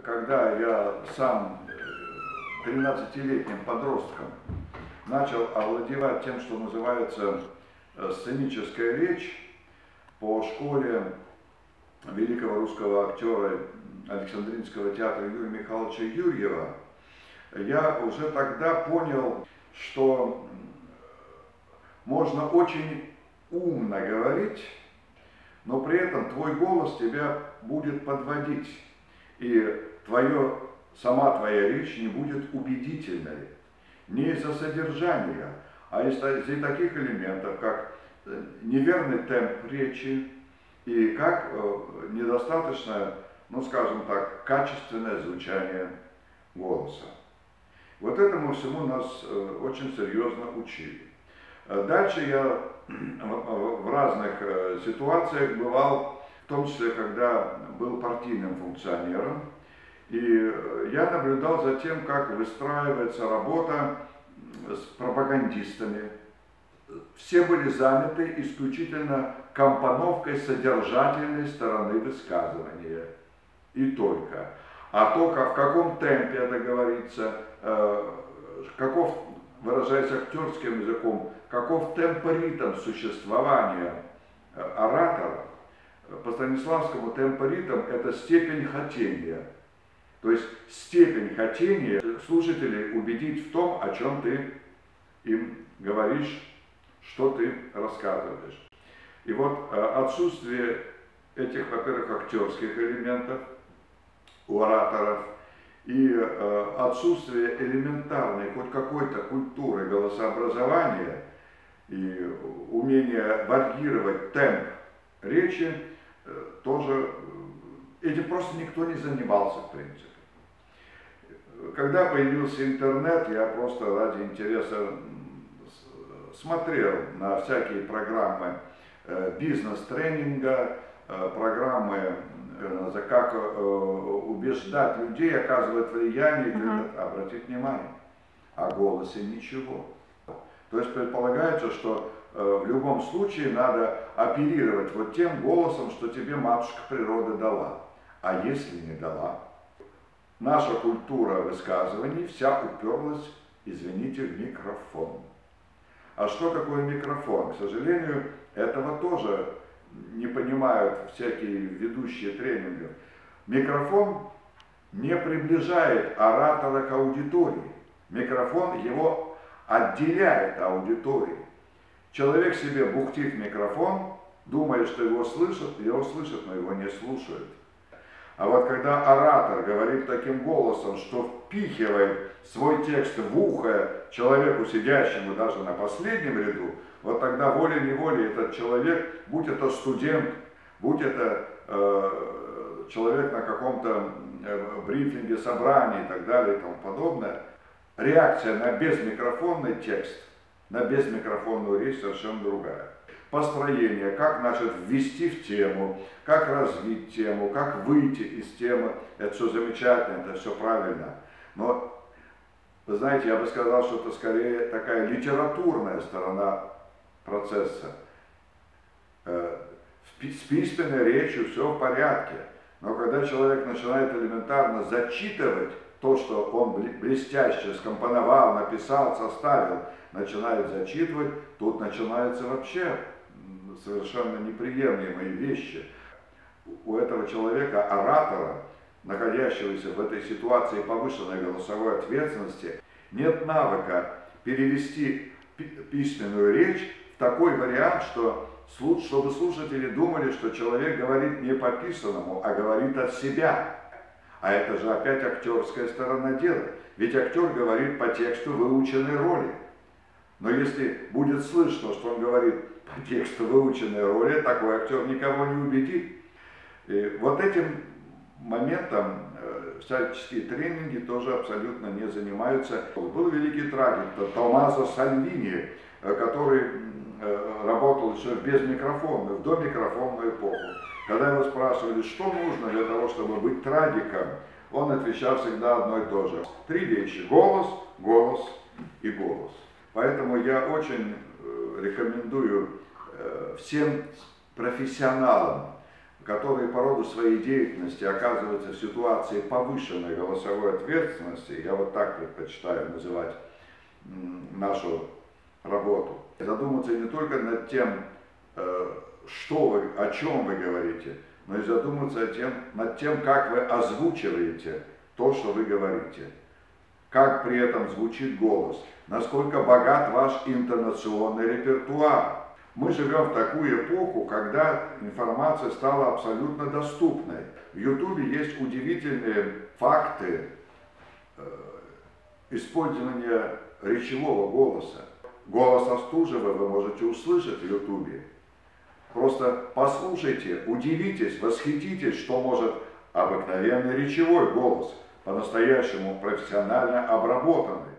когда я сам 13-летним подростком начал овладевать тем, что называется сценическая речь, по школе великого русского актера Александринского театра Юрия Михайловича Юрьева, я уже тогда понял, что можно очень умно говорить, но при этом твой голос тебя будет подводить, и сама твоя речь не будет убедительной. Не из-за содержания, а из-за таких элементов, как неверный темп речи и как недостаточно, ну скажем так, качественное звучание голоса. Вот этому всему нас очень серьезно учили. Дальше я в разных ситуациях бывал, в том числе, когда был партийным функционером, и я наблюдал за тем, как выстраивается работа с пропагандистами. Все были заняты исключительно компоновкой содержательной стороны высказывания. И только. А то, в каком темпе это говорится, каков, выражаясь актерским языком, каков темпоритм существования оратора, по Станиславскому темпоритм – это степень хотения. То есть степень хотения слушателей убедить в том, о чем ты им говоришь, что ты рассказываешь. И вот отсутствие этих, во-первых, актерских элементов у ораторов и отсутствие элементарной хоть какой-то культуры голосообразования и умения варьировать темп речи, тоже этим просто никто не занимался, в принципе. Когда появился интернет, я просто ради интереса смотрел на всякие программы бизнес-тренинга, программы, как убеждать людей, оказывать влияние, обратить внимание, о голосе ничего. То есть предполагается, что в любом случае надо оперировать вот тем голосом, что тебе матушка природа дала. А если не дала? Наша культура высказываний вся уперлась, извините, в микрофон. А что такое микрофон? К сожалению, этого тоже не понимают всякие ведущие тренингов. Микрофон не приближает оратора к аудитории. Микрофон его отделяет от аудитории. Человек себе бухтит в микрофон, думая, что его слышат, но его не слушают. А вот когда оратор говорит таким голосом, что впихивает свой текст в ухо человеку, сидящему даже на последнем ряду, вот тогда волей-неволей этот человек, будь это студент, будь это человек на каком-то брифинге, собрании и так далее и тому подобное, реакция на безмикрофонный текст, на безмикрофонную речь совершенно другая. Построение, как, значит, ввести в тему, как развить тему, как выйти из темы, это все замечательно, это все правильно. Но, вы знаете, я бы сказал, что это скорее такая литературная сторона процесса. С письменной речью все в порядке, но когда человек начинает элементарно зачитывать то, что он блестяще скомпоновал, написал, составил, начинает зачитывать, тут начинаются вообще совершенно неприемлемые вещи. У этого человека, оратора, находящегося в этой ситуации повышенной голосовой ответственности, нет навыка перевести письменную речь в такой вариант, чтобы слушатели думали, что человек говорит не по писанному, а говорит от себя. А это же опять актерская сторона дела. Ведь актер говорит по тексту выученной роли. Но если будет слышно, что он говорит по тексту выученной роли, такой актер никого не убедит. И вот этим моментом всяческие тренинги тоже абсолютно не занимаются. Был великий трагик Томмазо Сальвини, который работал еще в безмикрофонную, в домикрофонную эпоху. Когда его спрашивали, что нужно для того, чтобы быть трагиком, он отвечал всегда одно и то же. Три вещи: голос, голос и голос. Поэтому я очень рекомендую всем профессионалам которые по роду своей деятельности оказываются в ситуации повышенной голосовой ответственности, я вот так предпочитаю называть нашу работу, задуматься не только над тем, что вы, о чем вы говорите, но и задуматься над тем, как вы озвучиваете то, что вы говорите, как при этом звучит голос, насколько богат ваш интонационный репертуар. Мы живем в такую эпоху, когда информация стала абсолютно доступной. В Ютубе есть удивительные факты использования речевого голоса. Голос Остужева вы можете услышать в Ютубе. Просто послушайте, удивитесь, восхититесь, что может обыкновенный речевой голос, по-настоящему профессионально обработанный.